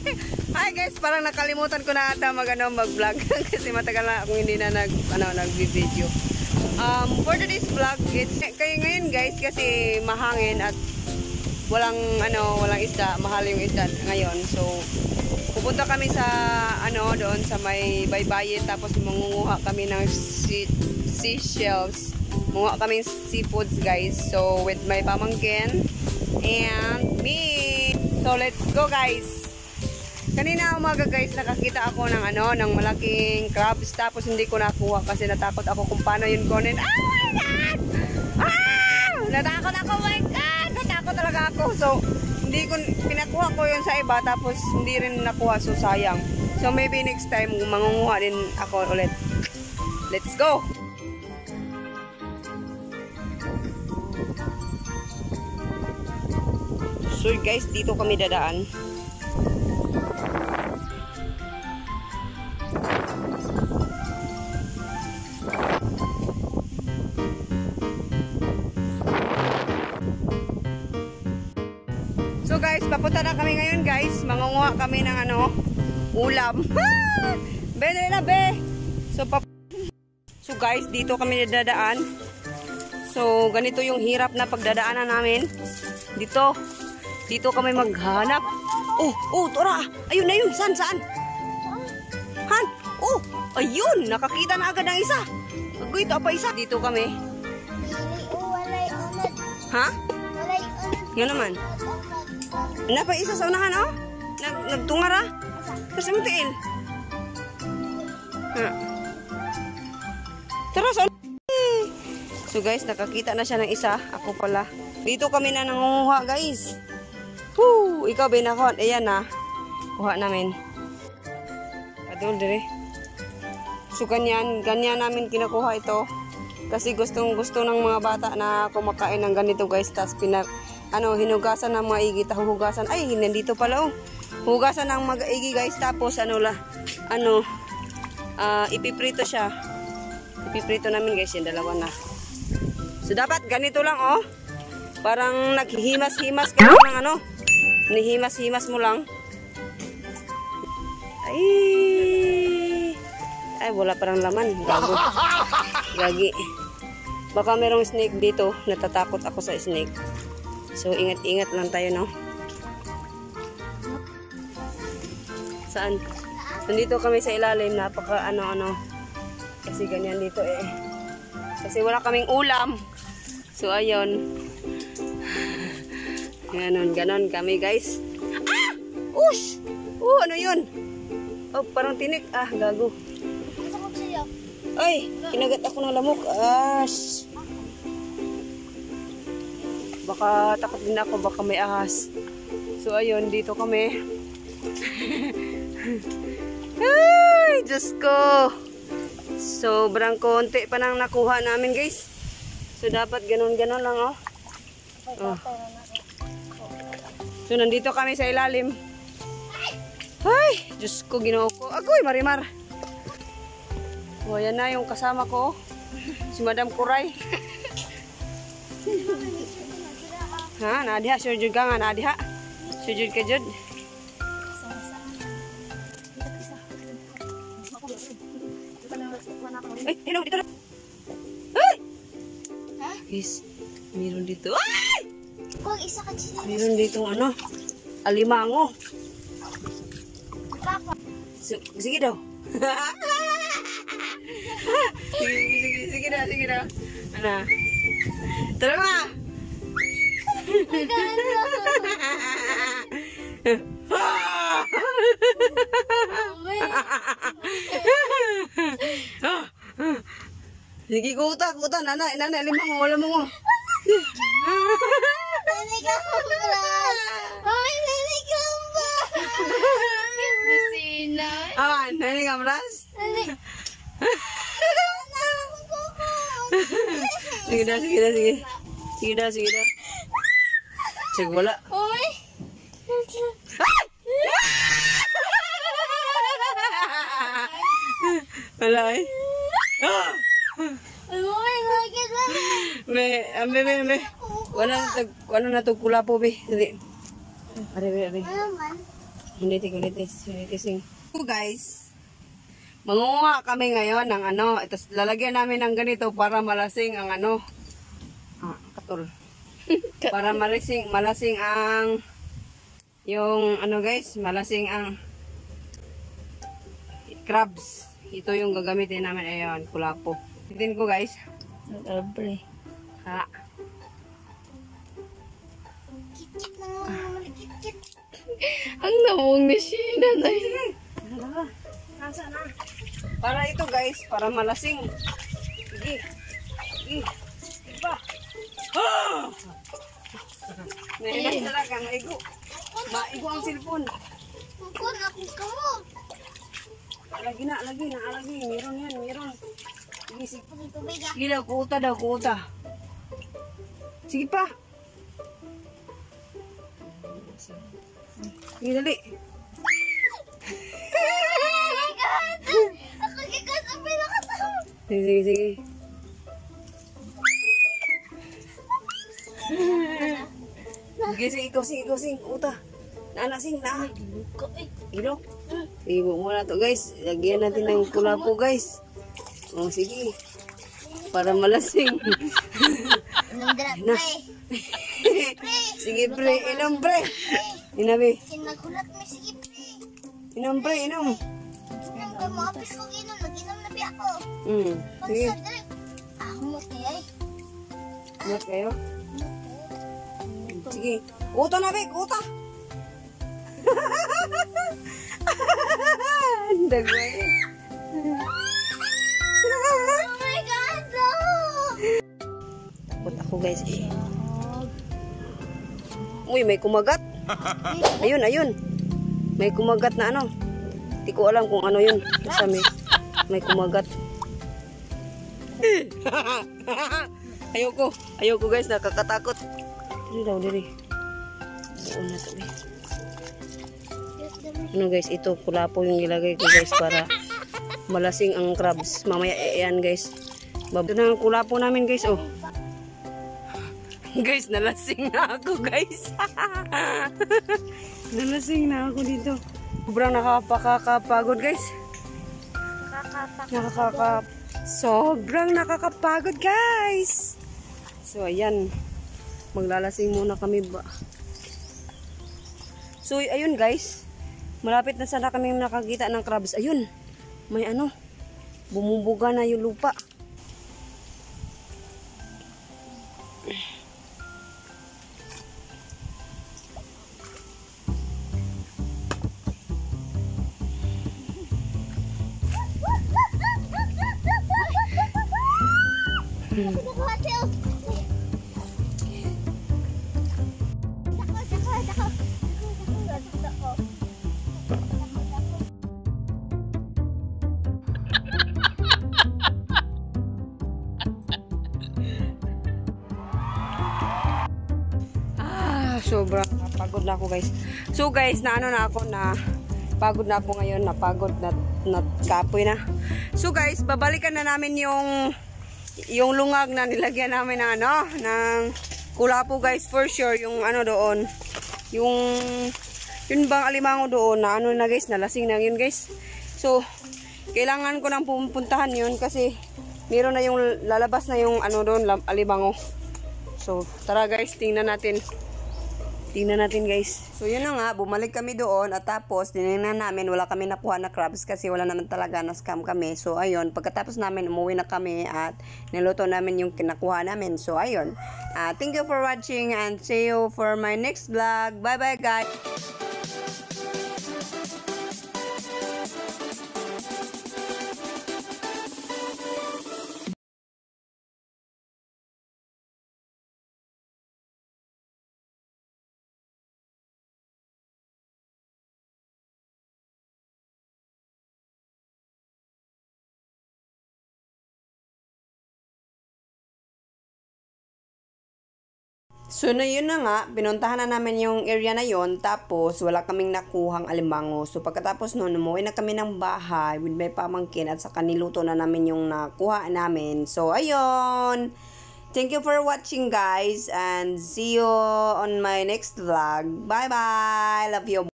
Hi guys, parang nakalimutan ko na ata mag-vlog kasi matagal na akong hindi na nag-video. For today's vlog, it's kayo ngayon guys kasi mahangin at walang isda, mahal yung isda ngayon. So pupunta kami sa doon sa may baybayin, tapos mangunguha kami ng seashells. Manguha kami seafoods guys. So with my pamangkin and me. So let's go guys. Kanina umaga guys, nakakita ako ng ng malaking crabs, tapos hindi ko nakuha kasi natakot ako kung paano yun kunin. Oh my god! Ah! Natakot ako, oh my god! Natakot talaga ako. So hindi ko pinakuha ko yun sa iba, tapos hindi rin nakuha, so sayang. So maybe next time mangunguha din ako ulit. Let's go. So guys, dito kami dadaan. So guys, papunta na kami ngayon guys. Mangunguha kami ng ulam. Be na be. So guys, dito kami dadaan. So ganito yung hirap na pagdadaanan namin. Dito kami maghanap. Oh, tora. Ayun na yun. Saan? Han? Oh, ayun. Nakakita na agad ng isa. Ito pa isa. Dito kami. Ha? Yun naman. Napa isa sa unahan, oh? Nagtungar, ah? Tapos ang tiil. Tara, so guys, nakakita na siya ng isa. Ako pala. Dito kami na nangunguha, guys. Woo! Ikaw, binakot. Ayan na. Kuha namin. Adol, dire. So, ganyan namin kinakuha ito. Kasi gustong ng mga bata na kumakain ng ganito, guys. Tapos, hinugasan ng maigi. Hugasan. Ay, nandito pala, oh. Hugasan ng maigi, guys. Tapos, ipiprito siya. Ipiprito namin, guys. Yung dalawa na. So, dapat ganito lang, oh. Parang naghihimas-himas ka ng nihimas-himas mo lang. Ay, wala parang laman. Gago. Gagi. Baka merong snake dito. Natatakot ako sa snake. So, ingat-ingat lang tayo, no? Saan? Nandito kami sa ilalim. Napaka Kasi ganyan dito eh. Kasi wala kaming ulam. So, ayun. Ganon kami, guys. Ah! Ush! Ano yun? Oh, parang tinik. Ah, gago. Ay, kinagat ako ng lamok. Ash. Baka takot din ako, baka may ahas. So, ayun, dito kami. Ay, Diyos ko. Sobrang konti pa nang nakuha namin, guys. So, dapat ganon lang, oh. Oh. So, nandito kami sa ilalim. Ay, Diyos ko, Ginoo ko. Agoy, Marimar. O, yan na yung kasama ko. Si Madam Kuray. Ha, naadiha. Sujud ka nga, naadiha. Sujud ka, Jud. Ay, dito na. Ay! Guys, meron dito. Ay! Meron dito alimango. Sige daw. Sige daw. Tara nga. Sige, kuta. Nanay, alimango, wala mo. Nanay ka ba? Ay, nanay ka ba? Nanay ka, Mras? Sige daw. Sige, wala. Uy! Wala eh. Me. Wala na to kulapo be. Dili. Are. Ulitin. So guys, mangunguha kami ngayon ng ano, ito lalagyan namin ng ganito para malasing ang ano, katol. Para malasing ang yung ano guys, malasing ang crabs. Ito yung gagamitin namin, ayan, kulapo. Tingnan ko guys. Abre. Ha. Ang namong ni Sheena na Para ito guys, para malasing. Sige. Iba. Nahilang talaga, maigo. Maigo ang cellphone. Kung ako kamo. Lagi. Meron yan. Sige. Tubig ah. Sige daw, kuuta. Sige pa. Sige, dali. Ako kikasabi na kasama. Sige. Sige, ikaw sing. Kuuta. Sing. Luka eh. Ilo. Ibo mo na to guys. Lagyan natin ng kulapo guys. Oh, sige. Para malasing. Inom dra pre. Sige pre, inom pre. Inabi. Sinagulat mo sige pre. Inom pre, inom. Inom ka mo apis ko inom. Nag-inom na biya ako. Sige. Ahumot eh ay. Ingat kayo. Sige. Kuta na be, kuta. Dagway. Oh my God! No! Takot ako guys eh. Uy, may kumagat. Ayun. May kumagat na ano. Hindi ko alam kung ano yun. Basta may kumagat. Ayoko guys, nakakatakot. Diri. Doon na to eh. Ano guys, ito kulapo yung ilagay ko guys para malasing ang crabs. Mamaya yan guys. Ito na ang kulapo namin guys. Oh. Guys, nalasing na ako guys. Nalasing na ako dito. Sobrang nakakapagod guys. Sobrang nakakapagod guys. So ayan. Maglalasing muna kami ba. So ayun guys. Malapit na sana kami nakakita ng crabs. Ayun. May ano. Bumubuga na yung lupa. Sobrang napagod na ako guys. So guys, na pagod na ako ngayon, napagod na kapoy na. So guys, babalikan na namin yung lungag na nilagyan namin ng kulapo guys, for sure. Yung ano doon, yun bang alimango doon na ano na guys, nalasing na yun guys. So kailangan ko nang pupuntahan yun kasi meron na yung lalabas na yung ano doon, alimango. So tara guys, tingnan natin guys. So yun na nga, bumalik kami doon at tapos tinignan namin, wala kami nakuha na crabs kasi wala naman talaga, na scam kami. So ayun, pagkatapos namin umuwi na kami at niluto namin yung kinakuha namin. So ayun, thank you for watching and see you for my next vlog. Bye bye guys. So na yun na nga, pinuntahan na namin yung area na yon, tapos wala kaming nakuhang alimango. So pagkatapos noon, umuwi na kami ng bahay with my pamangkin at saka niluto na namin yung nakuha namin. So ayun, thank you for watching guys and see you on my next vlog. Bye bye, love you.